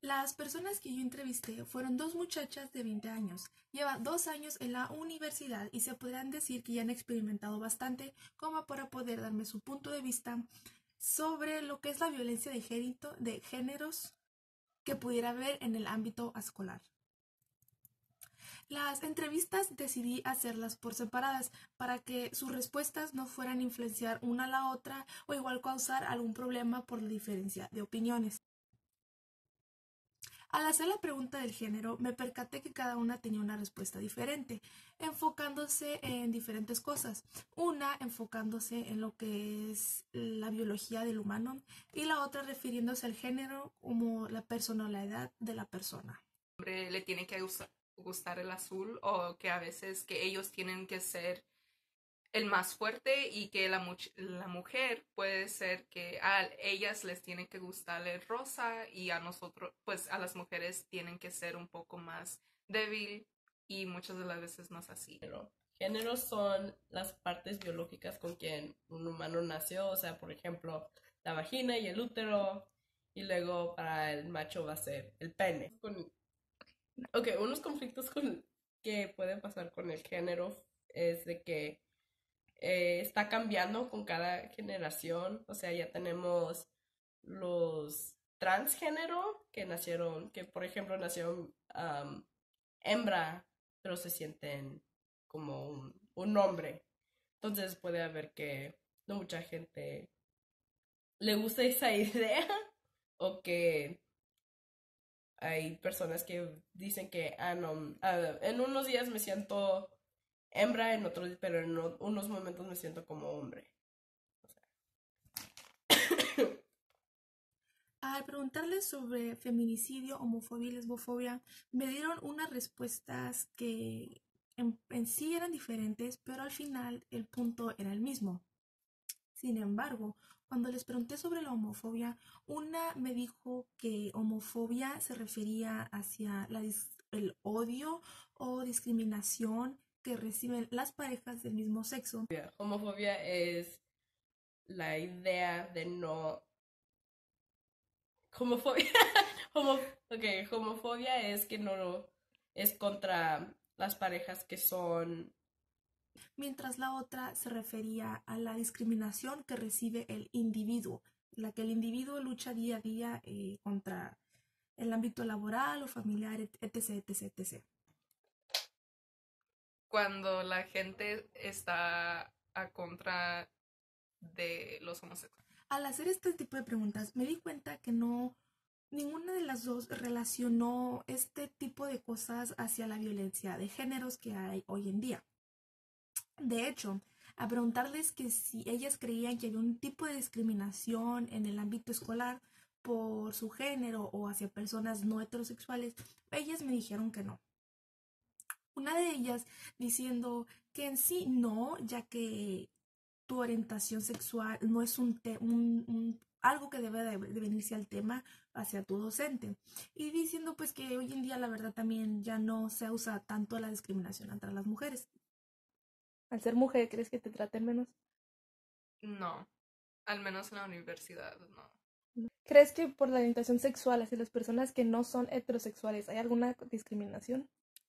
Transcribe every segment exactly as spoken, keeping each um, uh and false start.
Las personas que yo entrevisté fueron dos muchachas de veinte años. Llevan dos años en la universidad y se podrán decir que ya han experimentado bastante como para poder darme su punto de vista sobre lo que es la violencia de, génito, de géneros que pudiera haber en el ámbito escolar. Las entrevistas decidí hacerlas por separadas para que sus respuestas no fueran a influenciar una a la otra o igual causar algún problema por la diferencia de opiniones. Al hacer la pregunta del género, me percaté que cada una tenía una respuesta diferente, enfocándose en diferentes cosas. Una enfocándose en lo que es la biología del humano y la otra refiriéndose al género como la personalidad de la persona. Le tiene que gustar el azul, o que a veces que ellos tienen que ser el más fuerte y que la, mu la mujer puede ser que a ellas les tiene que gustar el rosa y a nosotros, pues a las mujeres tienen que ser un poco más débil y muchas de las veces no es así. Pero géneros son las partes biológicas con quien un humano nació, o sea, por ejemplo, la vagina y el útero, y luego para el macho va a ser el pene. Con... Ok, unos conflictos con... que pueden pasar con el género es de que Eh, está cambiando con cada generación. O sea, ya tenemos los transgénero que nacieron, que por ejemplo nacieron um, hembra, pero se sienten como un, un hombre. Entonces puede haber que no mucha gente le gusta esa idea, o que hay personas que dicen que ah, no, uh, en unos días me siento hembra, en otros, pero en unos momentos me siento como hombre. Al preguntarles sobre feminicidio, homofobia y lesbofobia, me dieron unas respuestas que en, en sí eran diferentes, pero al final el punto era el mismo. Sin embargo, cuando les pregunté sobre la homofobia, una me dijo que homofobia se refería hacia la, el odio o discriminación que reciben las parejas del mismo sexo. Homofobia es la idea de no... Homofobia... Homo... Ok, homofobia es que no... es contra las parejas que son... Mientras la otra se refería a la discriminación que recibe el individuo, la que el individuo lucha día a día eh, contra el ámbito laboral o familiar, etc, etc, etc. Cuando la gente está a contra de los homosexuales. Al hacer este tipo de preguntas me di cuenta que no, ninguna de las dos relacionó este tipo de cosas hacia la violencia de géneros que hay hoy en día. De hecho, a preguntarles que si ellas creían que había un tipo de discriminación en el ámbito escolar por su género o hacia personas no heterosexuales, ellas me dijeron que no. Una de ellas diciendo que en sí no, ya que tu orientación sexual no es un, te un, un algo que debe de, de venirse al tema hacia tu docente. Y diciendo pues que hoy en día la verdad también ya no se usa tanto la discriminación entre las mujeres. Al ser mujer, ¿crees que te traten menos? No, al menos en la universidad, no. ¿Crees que por la orientación sexual hacia las personas que no son heterosexuales hay alguna discriminación?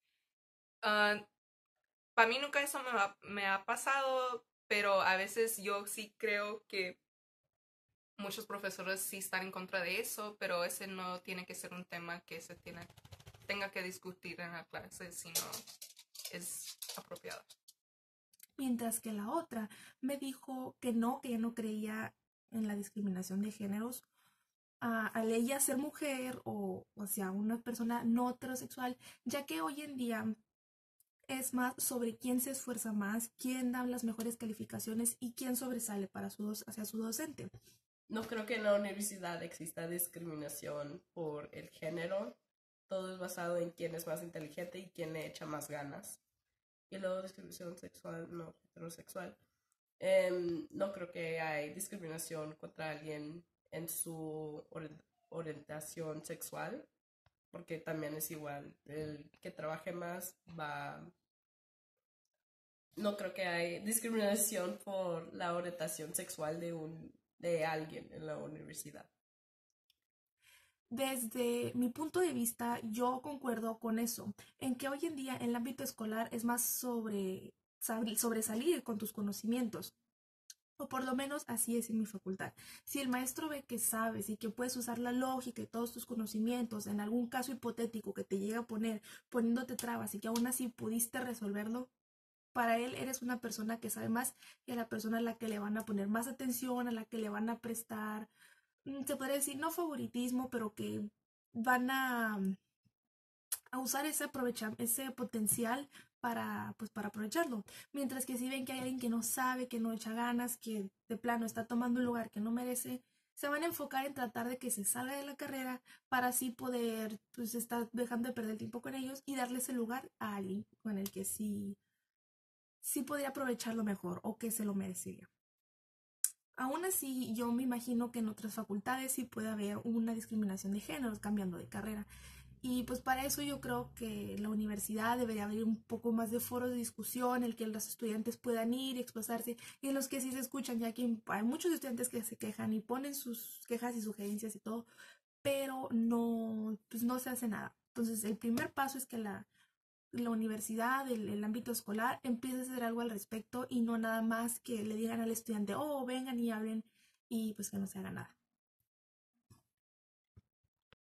Uh, para mí nunca eso me, va, me ha pasado, pero a veces yo sí creo que muchos profesores sí están en contra de eso, pero ese no tiene que ser un tema que se tiene, tenga que discutir en la clase, sino es apropiado. Mientras que la otra me dijo que no, que ella no creía en la discriminación de géneros uh, al ella ser mujer o, o sea, una persona no heterosexual, ya que hoy en día es más sobre quién se esfuerza más, quién da las mejores calificaciones y quién sobresale para su hacia su docente. No creo que en la universidad exista discriminación por el género. Todo es basado en quién es más inteligente y quién le echa más ganas. Y luego discriminación sexual, no heterosexual. Um, no creo que hay discriminación contra alguien en su orientación sexual, porque también es igual. El que trabaje más va... No creo que hay discriminación por la orientación sexual de un de alguien en la universidad. desde mi punto de vista, yo concuerdo con eso, en que hoy en día en el ámbito escolar es más sobre sobresalir con tus conocimientos. O por lo menos así es en mi facultad. Si el maestro ve que sabes y que puedes usar la lógica y todos tus conocimientos en algún caso hipotético que te llega a poner poniéndote trabas y que aún así pudiste resolverlo, para él eres una persona que sabe más y a la persona a la que le van a poner más atención, a la que le van a prestar, se podría decir, no favoritismo, pero que van a, a usar ese, aprovecha, ese potencial para, pues, para aprovecharlo. Mientras que si ven que hay alguien que no sabe, que no echa ganas, que de plano está tomando un lugar que no merece, se van a enfocar en tratar de que se salga de la carrera para así poder, pues, estar dejando de perder el tiempo con ellos y darle ese lugar a alguien con el que sí, sí podría aprovecharlo mejor o que se lo merecería. Aún así, yo me imagino que en otras facultades sí puede haber una discriminación de géneros cambiando de carrera. Y pues para eso yo creo que la universidad debería abrir un poco más de foros de discusión, en el que los estudiantes puedan ir y expresarse, y en los que sí se escuchan, ya que hay muchos estudiantes que se quejan y ponen sus quejas y sugerencias y todo, pero no, pues no se hace nada. Entonces el primer paso es que la, la universidad, el, el ámbito escolar, empiece a hacer algo al respecto y no nada más que le digan al estudiante, oh, vengan y hablen y pues que no se haga nada.